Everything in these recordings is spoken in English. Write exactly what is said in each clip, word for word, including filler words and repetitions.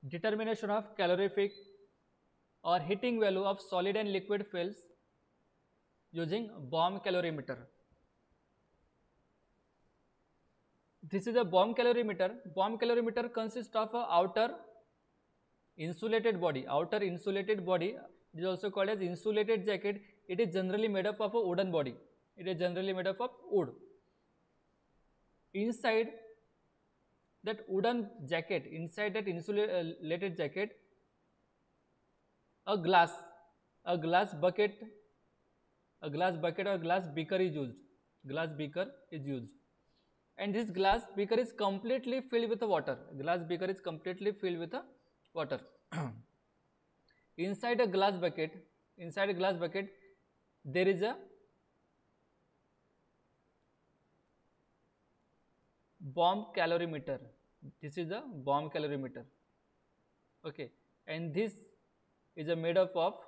Determination of calorific or heating value of solid and liquid fuels using bomb calorimeter. This is a bomb calorimeter. Bomb calorimeter consists of a outer insulated body. Outer insulated body is also called as insulated jacket. It is generally made up of a wooden body. It is generally made up of wood. Inside that wooden jacket, inside that insulated jacket, a glass, a glass bucket, a glass bucket or glass beaker is used. Glass beaker is used, and this glass beaker is completely filled with water. Glass beaker is completely filled with water. Inside a glass bucket, inside a glass bucket, there is a bomb calorimeter. This is a bomb calorimeter. Okay, and this is a made up of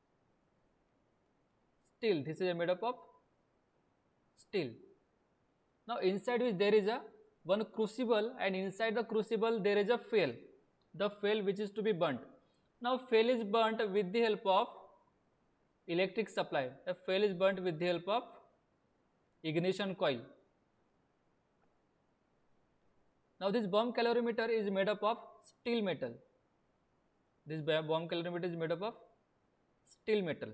steel. This is a made up of steel. Now inside which there is a one crucible, and inside the crucible there is a fuel. The fuel which is to be burnt. Now fuel is burnt with the help of electric supply. The fuel is burnt with the help of ignition coil. Now this bomb calorimeter is made up of steel metal. This bomb calorimeter is made up of steel metal.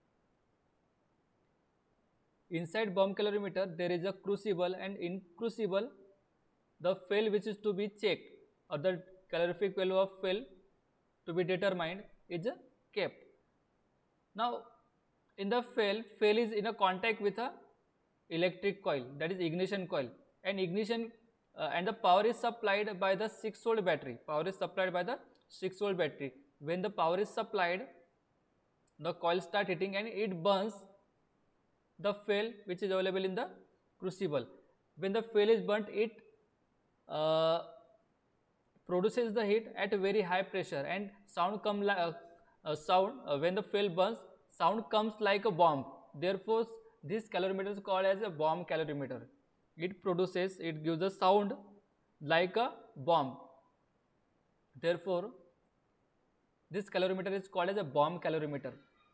Inside bomb calorimeter there is a crucible, and in crucible the fuel which is to be checked, or the calorific value of fuel to be determined, is kept. Now in the fuel, fuel is in a contact with a electric coil, that is ignition coil, and ignition uh, and the power is supplied by the six volt battery. Power is supplied by the six volt battery. When the power is supplied, the coil start heating and it burns the fuel which is available in the crucible. When the fuel is burnt, it uh, produces the heat at a very high pressure, and sound come like uh, uh, sound uh, when the fuel burns, sound comes like a bomb. Therefore this calorimeter is called as a bomb calorimeter. It produces, it gives a sound like a bomb. Therefore this calorimeter is called as a bomb calorimeter.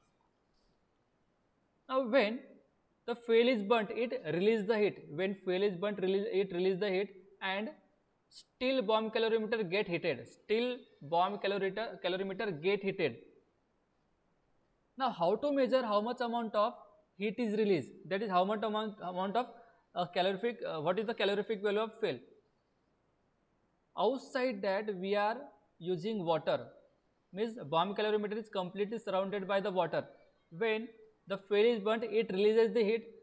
Now when the fuel is burnt, it releases the heat. When fuel is burnt, release, it releases the heat, and still bomb calorimeter get heated. Still bomb calorimeter, calorimeter get heated. Now how to measure how much amount of heat is released? That is how much amount, amount of uh, calorific, uh, what is the calorific value of fuel? Outside that we are using water. Means bomb calorimeter is completely surrounded by the water. When the fuel is burnt, it releases the heat.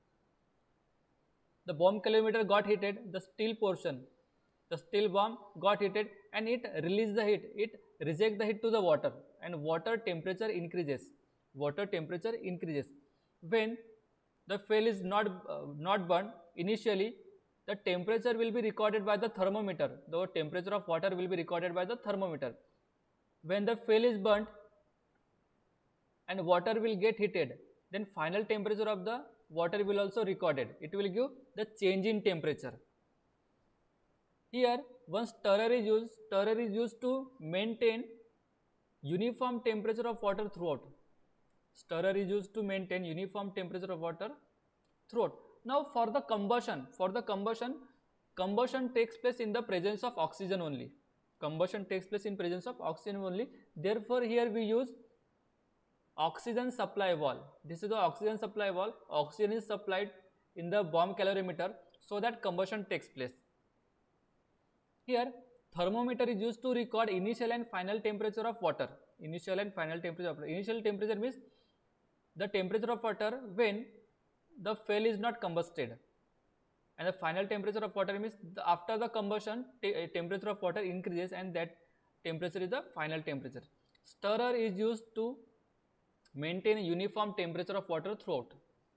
The bomb calorimeter got heated, the steel portion, the steel bomb got heated, and it releases the heat. It rejects the heat to the water, and water temperature increases. Water temperature increases. When the fuel is not uh, not burnt, initially the temperature will be recorded by the thermometer. The temperature of water will be recorded by the thermometer. When the fuel is burnt and water will get heated, then final temperature of the water will also recorded. It will give the change in temperature. Here one stirrer is used. Stirrer is used to maintain uniform temperature of water throughout. Stirrer is used to maintain uniform temperature of water throughout. Now for the combustion, for the combustion, combustion takes place in the presence of oxygen only. Combustion takes place in presence of oxygen only. Therefore here we use oxygen supply valve. This is the oxygen supply valve. Oxygen is supplied in the bomb calorimeter so that combustion takes place. Here thermometer is used to record initial and final temperature of water. Initial and final temperature of water. Initial temperature means the temperature of water when the fuel is not combusted, and the final temperature of water means the, after the combustion temperature of water increases, and that temperature is the final temperature. Stirrer is used to maintain a uniform temperature of water throughout.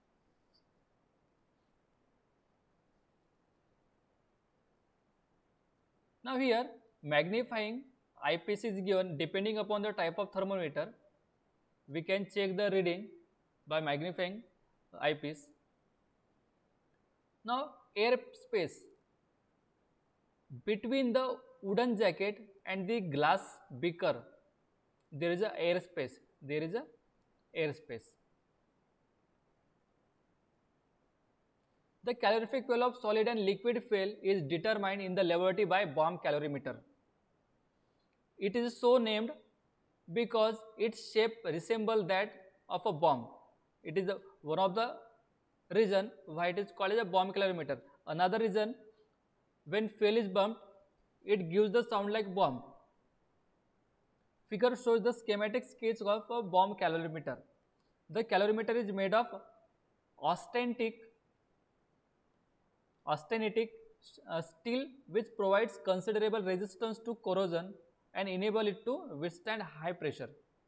Now here magnifying eyepiece is given. Depending upon the type of thermometer, we can check the reading by magnifying eyepiece. Now air space between the wooden jacket and the glass beaker, there is a air space. There is a air space. The calorific value of solid and liquid fuel is determined in the laboratory by bomb calorimeter. It is so named because its shape resembles that of a bomb. It is the, one of the reason why it is called as a bomb calorimeter. Another reason, when fuel is bumped, it gives the sound like bomb. Figure shows the schematic sketch of a bomb calorimeter. The calorimeter is made of austenitic, austenitic uh, steel, which provides considerable resistance to corrosion and enable it to withstand high pressure.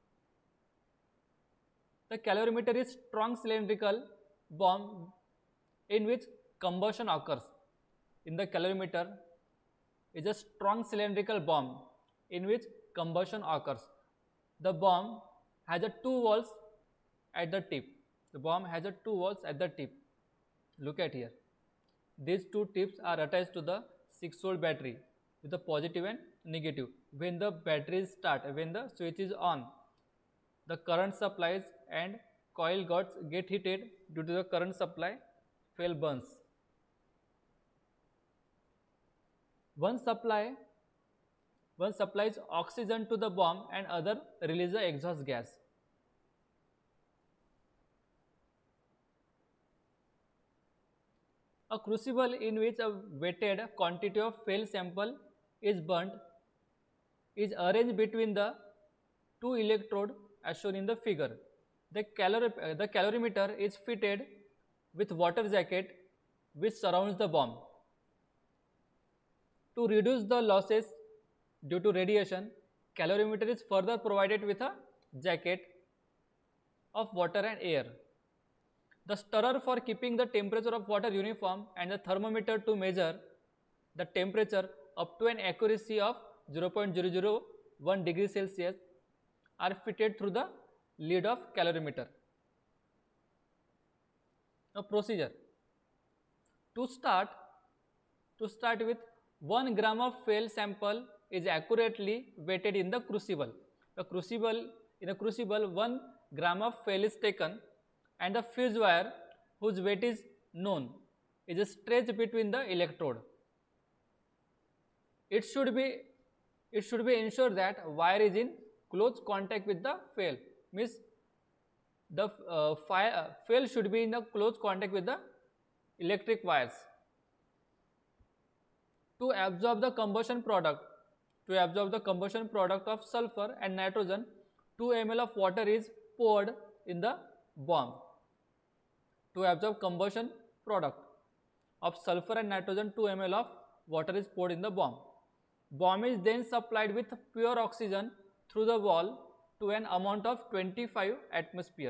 The calorimeter is strong cylindrical bomb in which combustion occurs. In the calorimeter is a strong cylindrical bomb in which combustion occurs. The bomb has a two walls at the tip. The bomb has a two walls at the tip. Look at here. These two tips are attached to the six volt battery with the positive and negative. When the battery start, when the switch is on, the current supplies and coil gets get heated. Due to the current supply, fuel burns. One supply one supplies oxygen to the bomb and other release the exhaust gas. A crucible in which a weighted quantity of fuel sample is burnt is arranged between the two electrodes as shown in the figure. The, calor uh, the calorimeter is fitted with water jacket which surrounds the bomb. To reduce the losses due to radiation, calorimeter is further provided with a jacket of water and air. The stirrer for keeping the temperature of water uniform and the thermometer to measure the temperature up to an accuracy of zero point zero zero one degree Celsius are fitted through the lid of calorimeter. Now procedure. To start, to start with one gram of fuel sample is accurately weighted in the crucible. The crucible in a crucible one gram of fuel is taken and the fuse wire whose weight is known is stretched between the electrode. It should be it should be ensured that wire is in close contact with the fuel. Means the uh, fire, uh, fuel should be in the close contact with the electric wires. To absorb the combustion product, to absorb the combustion product of sulfur and nitrogen, two milliliters of water is poured in the bomb. To absorb combustion product of sulfur and nitrogen, two milliliters of water is poured in the bomb. Bomb is then supplied with pure oxygen through the wall to an amount of twenty-five atmosphere.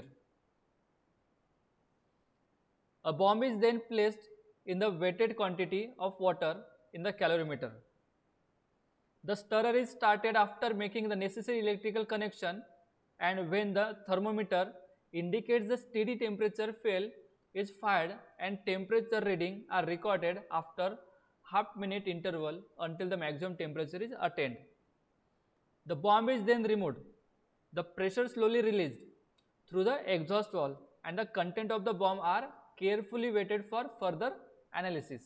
A bomb is then placed in the weighted quantity of water in the calorimeter. The stirrer is started after making the necessary electrical connection, and when the thermometer indicates the steady temperature, fuel is fired and temperature reading are recorded after half minute interval until the maximum temperature is attained. The bomb is then removed. The pressure slowly released through the exhaust valve and the content of the bomb are carefully weighted for further analysis.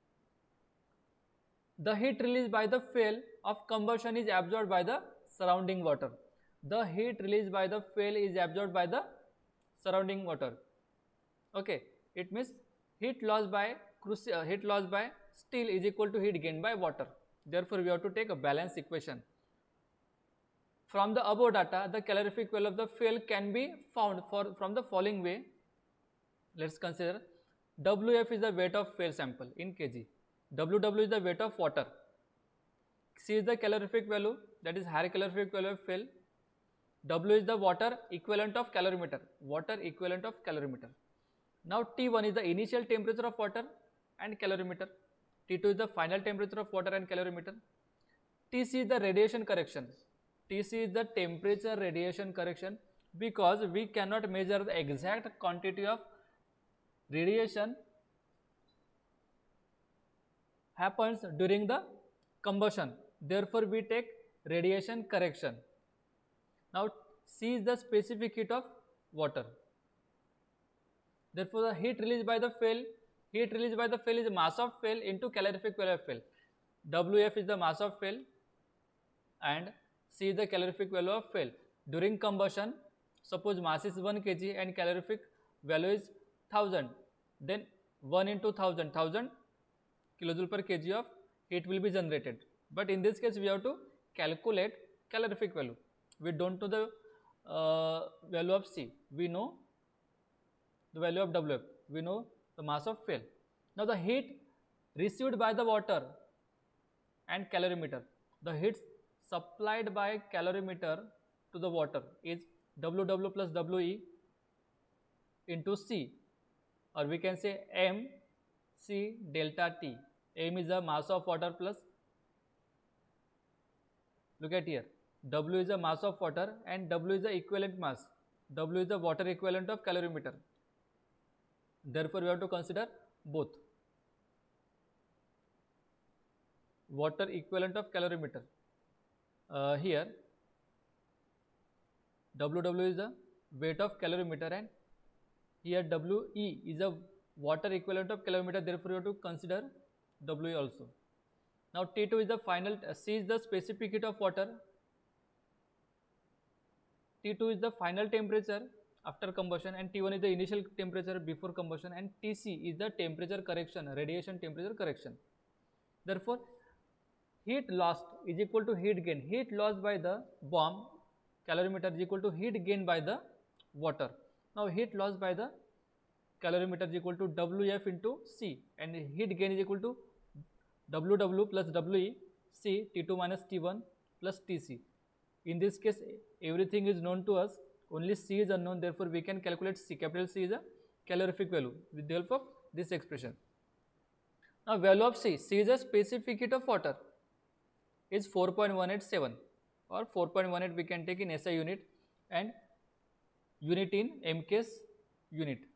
The heat released by the fuel of combustion is absorbed by the surrounding water. The heat released by the fuel is absorbed by the surrounding water. Okay, it means heat loss by uh, heat loss by steel is equal to heat gained by water. Therefore, we have to take a balanced equation. From the above data, the calorific value of the fuel can be found for from the following way. Let's consider W F is the weight of fuel sample in kg. W W is the weight of water. C is the calorific value, that is higher calorific value of fuel. W is the water equivalent of calorimeter. Water equivalent of calorimeter. Now T one is the initial temperature of water and calorimeter. T two is the final temperature of water and calorimeter. T C is the radiation correction. T C is the temperature radiation correction because we cannot measure the exact quantity of radiation happens during the combustion. therefore we take radiation correction. Now C is the specific heat of water. Therefore the heat released by the fuel, heat released by the fuel is mass of fuel into calorific value of fuel. W F is the mass of fuel and C is the calorific value of fuel. During combustion, suppose mass is one kilogram and calorific value is one thousand, then one into one thousand, one thousand kilojoule per kg of heat will be generated. But in this case we have to calculate calorific value. We don't know the uh, value of C. We know the value of W F. We know the mass of fuel. Now the heat received by the water and calorimeter. The heat supplied by calorimeter to the water is W W plus W E into C, or we can say M C delta T. M is the mass of water plus, look at here, W is the mass of water and W is the equivalent mass. W is the water equivalent of calorimeter. Therefore we have to consider both. Water equivalent of calorimeter. Uh, here W W is the weight of calorimeter and here W E is a water equivalent of calorimeter, therefore you have to consider W E also. Now T two is the final, uh, C is the specific heat of water, T two is the final temperature after combustion and T one is the initial temperature before combustion and T C is the temperature correction, radiation temperature correction. Therefore heat lost is equal to heat gain. Heat lost by the bomb calorimeter is equal to heat gain by the water. Now heat lost by the calorimeter is equal to W F into C and heat gain is equal to W W plus W E C T two minus T one plus T C. In this case everything is known to us, only C is unknown, therefore we can calculate C. Capital C is a calorific value with the help of this expression. Now value of C, C is a specific heat of water, is four point one eight seven or four point one eight we can take in S I unit and unit in M K S unit.